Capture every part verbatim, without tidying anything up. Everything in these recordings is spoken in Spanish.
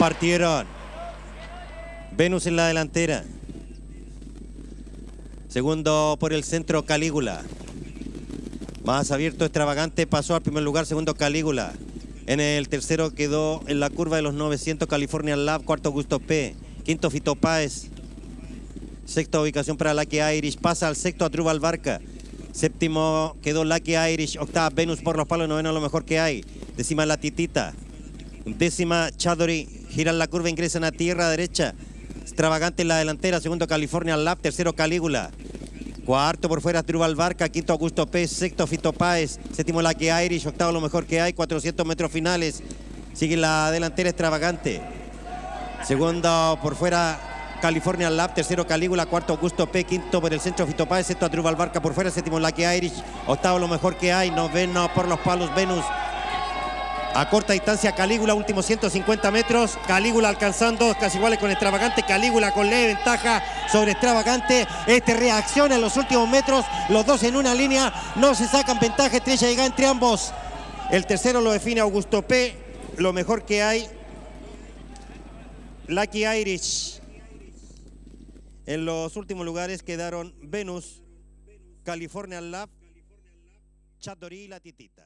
Partieron. Venus en la delantera. Segundo por el centro, Calígula. Más abierto, Extravagante pasó al primer lugar. Segundo, Calígula. En el tercero quedó en la curva de los novecientos, California Lab. Cuarto, Augusto P. Quinto, Fito Páez. Sexta ubicación para Lucky Irish. Pasa al sexto, Adrúbal Barca. Séptimo quedó Lucky Irish. Octava, Venus por los palos. Noveno, Lo Mejor Que Hay. Décima, La Titita. Décima, Chadori. Giran la curva, ingresan a tierra derecha. Extravagante en la delantera. Segundo, California Lab. Tercero, Calígula. Cuarto por fuera, Adrúbal Barca. Quinto, Augusto P. Sexto, Fito Páez. Séptimo, Lucky Irish. Octavo, Lo Mejor Que Hay. cuatrocientos metros finales. Sigue la delantera, Extravagante. Segundo por fuera, California Lab. Tercero, Calígula. Cuarto, Augusto P. Quinto por el centro, Fito Páez. Sexto, Adrúbal Barca por fuera. Séptimo, Lucky Irish. Octavo, Lo Mejor Que Hay. Noveno por los palos, Venus. A corta distancia, Calígula, últimos ciento cincuenta metros. Calígula alcanzando, casi iguales con Extravagante. Calígula con leve ventaja sobre Extravagante. Este reacciona en los últimos metros. Los dos en una línea. No se sacan ventaja. Estrella llega entre ambos. El tercero lo define Augusto P. Lo Mejor Que Hay. Lucky Irish. En los últimos lugares quedaron Venus, California Lab, Chadori y La Titita.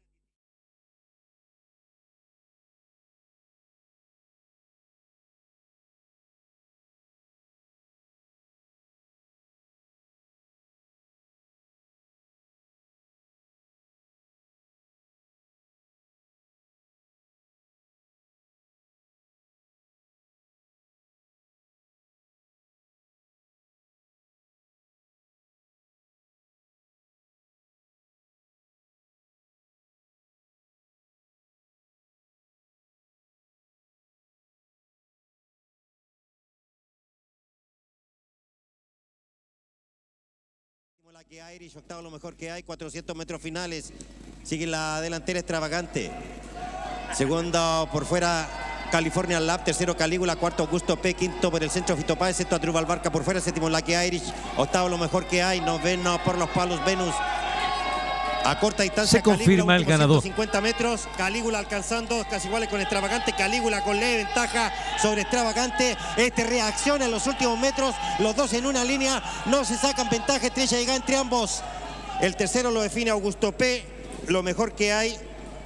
Lucky Irish, octavo, Lo Mejor Que Hay, cuatrocientos metros finales. Sigue la delantera, Extravagante. Segundo por fuera, California Lab. Tercero, Calígula. Cuarto, Augusto P. Quinto por el centro, Fito Páez. Sexto, Adrúbal Barca por fuera. Séptimo, Lucky Irish. Octavo, Lo Mejor Que Hay. Noveno por los palos, Venus. A corta distancia, se confirma Calígula, el ganador. ciento cincuenta metros. Calígula alcanzando, casi iguales con Extravagante. Calígula con leve ventaja sobre Extravagante. Este reacciona en los últimos metros. Los dos en una línea. No se sacan ventaja. Estrella llega entre ambos. El tercero lo define Augusto P. Lo Mejor Que Hay.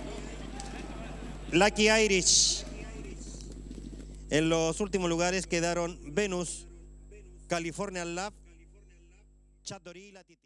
Lucky Irish. En los últimos lugares quedaron Venus, California Lab, Chadori y La Titita.